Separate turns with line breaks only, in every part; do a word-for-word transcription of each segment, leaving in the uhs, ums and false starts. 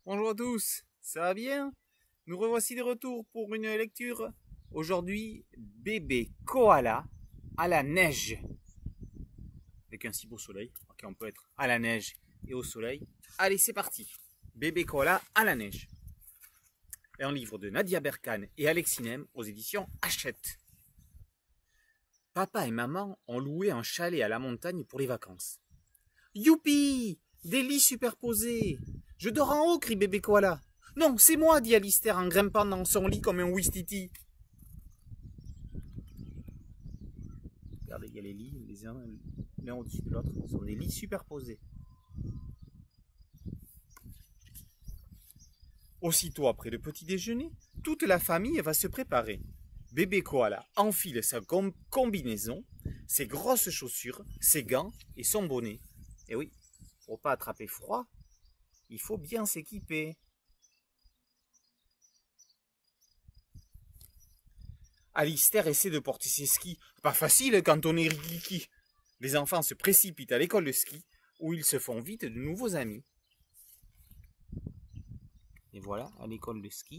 Bonjour à tous, ça va bien? Nous revoici de retour pour une lecture. Aujourd'hui, bébé koala à la neige. Avec un si beau soleil. Ok, on peut être à la neige et au soleil. Allez, c'est parti. Bébé koala à la neige. Un livre de Nadia Berkane et Alexinem aux éditions Hachette. Papa et maman ont loué un chalet à la montagne pour les vacances. Youpi! Des lits superposés! Je dors en haut, crie bébé koala. Non, c'est moi, dit Alistair en grimpant dans son lit comme un ouistiti. Regardez, il y a les lits, les uns l'un au-dessus de l'autre. Ce sont des lits superposés. Aussitôt après le petit déjeuner, toute la famille va se préparer. Bébé koala enfile sa com combinaison, ses grosses chaussures, ses gants et son bonnet. Et oui, pour pas attraper froid, il faut bien s'équiper. Alistair essaie de porter ses skis. Pas facile quand on est rikiki. Les enfants se précipitent à l'école de ski où ils se font vite de nouveaux amis. Et voilà, à l'école de ski,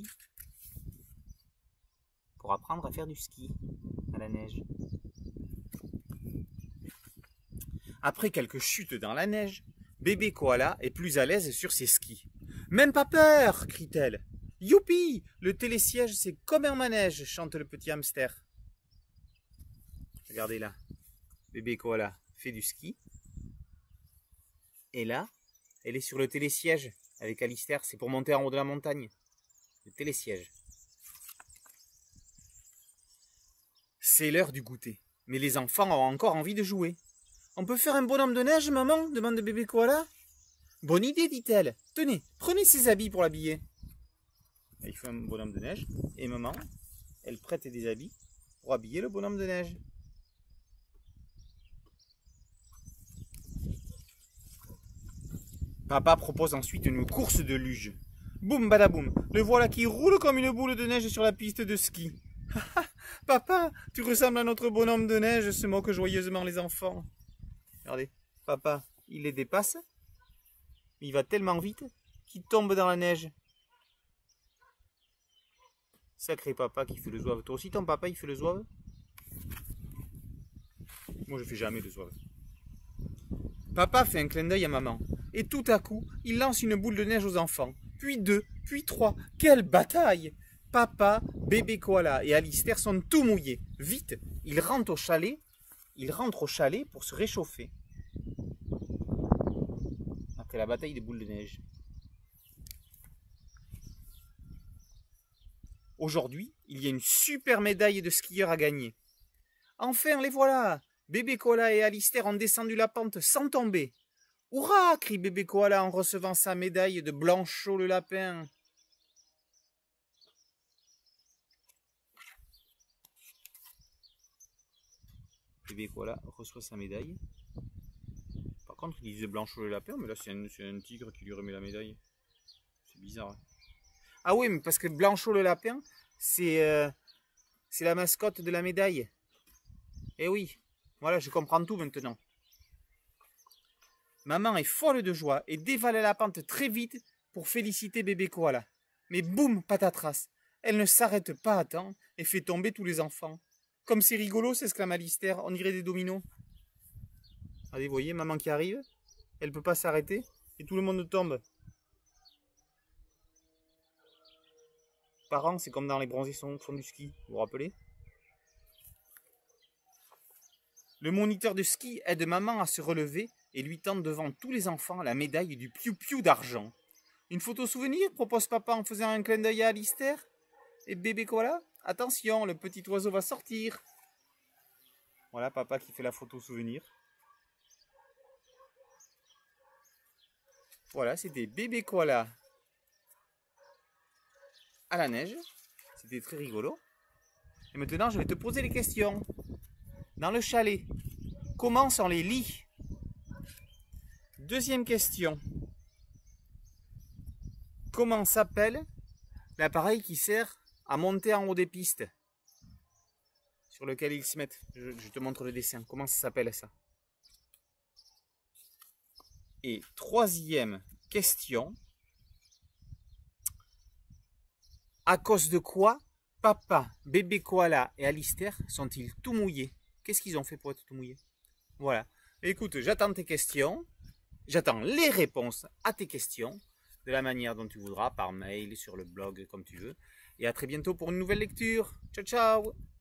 pour apprendre à faire du ski à la neige. Après quelques chutes dans la neige, bébé koala est plus à l'aise sur ses skis. Même pas peur, crie-t-elle. Youpi! Le télésiège, c'est comme un manège, chante le petit hamster. Regardez là. Bébé koala fait du ski. Et là, elle est sur le télésiège avec Alistair. C'est pour monter en haut de la montagne. Le télésiège. C'est l'heure du goûter. Mais les enfants ont encore envie de jouer. On peut faire un bonhomme de neige, maman? Demande bébé koala. Bonne idée, dit-elle. Tenez, prenez ses habits pour l'habiller. Il fait un bonhomme de neige. Et maman, elle prête des habits pour habiller le bonhomme de neige. Papa propose ensuite une course de luge. Boum badaboum, le voilà qui roule comme une boule de neige sur la piste de ski. Papa, tu ressembles à notre bonhomme de neige, se moquent joyeusement les enfants. Regardez, papa, il les dépasse. Il va tellement vite qu'il tombe dans la neige. Sacré papa qui fait le zouave. Toi aussi ton papa il fait le zouave? Moi je fais jamais le zouave. Papa fait un clin d'œil à maman. Et tout à coup, il lance une boule de neige aux enfants. Puis deux, puis trois. Quelle bataille! Papa, bébé koala et Alistair sont tout mouillés. Vite, ils rentrent au chalet. Ils rentrent au chalet pour se réchauffer. Après la bataille des boules de neige. Aujourd'hui, il y a une super médaille de skieurs à gagner. Enfin, les voilà! Bébé koala et Alistair ont descendu la pente sans tomber. Hurrah! Crie bébé koala en recevant sa médaille de Blanchot le lapin. Bébé koala reçoit sa médaille. Par contre, il disait Blanchot le lapin, mais là c'est un, un tigre qui lui remet la médaille. C'est bizarre. Hein. Ah oui, mais parce que Blanchot le lapin, c'est euh, c'est la mascotte de la médaille. Eh oui, voilà, je comprends tout maintenant. Maman est folle de joie et dévale la pente très vite pour féliciter bébé koala. Mais boum, patatras, elle ne s'arrête pas à temps et fait tomber tous les enfants. Comme c'est rigolo, s'exclame Alistair, on dirait des dominos. Allez, vous voyez, maman qui arrive, elle ne peut pas s'arrêter et tout le monde tombe. Parents, c'est comme dans les bronzés font du ski, vous vous rappelez? Le moniteur de ski aide maman à se relever et lui tend devant tous les enfants la médaille du piou-piou d'argent. Une photo souvenir, propose papa en faisant un clin d'œil à Alistair. Et bébé koala, attention, le petit oiseau va sortir. Voilà papa qui fait la photo souvenir. Voilà, c'était bébé koala à la neige. C'était très rigolo. Et maintenant, je vais te poser les questions. Dans le chalet, comment sont les lits? Deuxième question. Comment s'appelle l'appareil qui sert à monter en haut des pistes? Sur lequel ils se mettent. Je, je te montre le dessin. Comment ça s'appelle ça? Et troisième question. À cause de quoi papa, bébé koala et Alistair sont-ils tout mouillés? Qu'est-ce qu'ils ont fait pour être tout mouillés? Voilà. Écoute, j'attends tes questions. J'attends les réponses à tes questions de la manière dont tu voudras, par mail, sur le blog, comme tu veux. Et à très bientôt pour une nouvelle lecture. Ciao, ciao!